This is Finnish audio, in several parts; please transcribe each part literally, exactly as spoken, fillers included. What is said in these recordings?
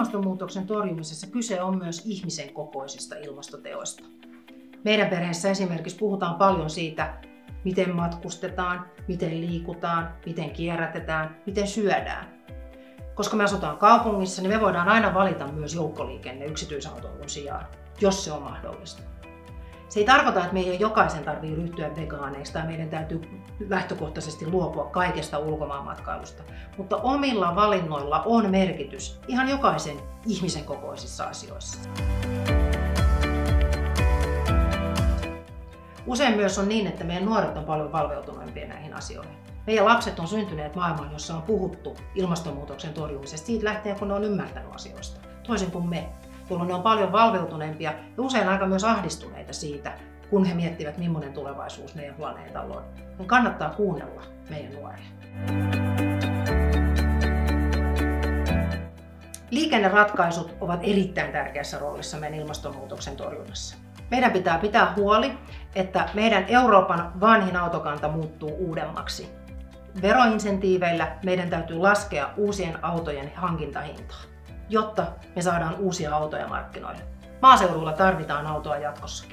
ilmastonmuutoksen torjumisessa kyse on myös ihmisen kokoisista ilmastoteoista. Meidän perheessä esimerkiksi puhutaan paljon siitä, miten matkustetaan, miten liikutaan, miten kierrätetään, miten syödään. Koska me asutaan kaupungissa, niin me voidaan aina valita myös joukkoliikenne yksityisautoilun sijaan, jos se on mahdollista. Se ei tarkoita, että meidän jokaisen tarvitsee ryhtyä vegaaneiksi tai meidän täytyy lähtökohtaisesti luopua kaikesta ulkomaanmatkailusta, mutta omilla valinnoilla on merkitys ihan jokaisen ihmisen kokoisissa asioissa. Usein myös on niin, että meidän nuoret on paljon valveutuneempia näihin asioihin. Meidän lapset on syntyneet maailmaan, jossa on puhuttu ilmastonmuutoksen torjumisesta siitä lähtien, kun ne on ymmärtänyt asioista, toisin kuin me, jolloin ne on paljon valveutuneempia ja usein aika myös ahdistuneita siitä, kun he miettivät, millainen tulevaisuus meidän planeetalla on. Niin kannattaa kuunnella meidän nuoria. Liikenneratkaisut ovat erittäin tärkeässä roolissa meidän ilmastonmuutoksen torjunnassa. Meidän pitää pitää huoli, että meidän Euroopan vanhin autokanta muuttuu uudemmaksi. Veroinsentiiveillä meidän täytyy laskea uusien autojen hankintahintaa, jotta me saadaan uusia autoja markkinoille. Maaseudulla tarvitaan autoa jatkossakin.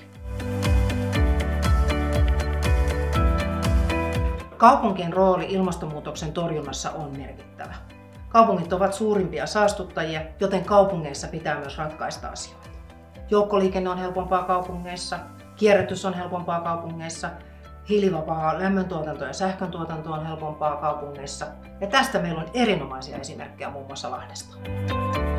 Kaupunkien rooli ilmastonmuutoksen torjunnassa on merkittävä. Kaupungit ovat suurimpia saastuttajia, joten kaupungeissa pitää myös ratkaista asioita. Joukkoliikenne on helpompaa kaupungeissa, kierrätys on helpompaa kaupungeissa, hiilivapaa lämmöntuotanto ja sähköntuotanto on helpompaa kaupungeissa. Ja tästä meillä on erinomaisia esimerkkejä muun muassa Lahdesta.